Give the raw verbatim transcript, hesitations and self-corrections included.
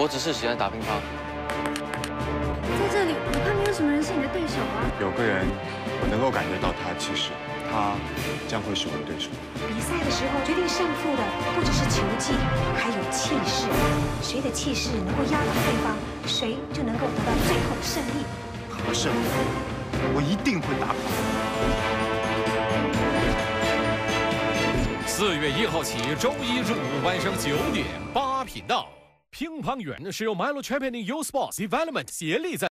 我只是喜欢打乒乓。 在这里，我怕没有什么人是你的对手啊。 有个人，我能够感觉到他气势，他将会是我的对手。 比赛的时候决定胜负的不只是球技，还有气势。谁的气势能够压倒对方，谁就能够得到最后的胜利。 何胜，我一定会打垮。 四月一号起，周一至五晚上九点八频道。乒乓园是由 Milo Champion U Sports Development 协力赞。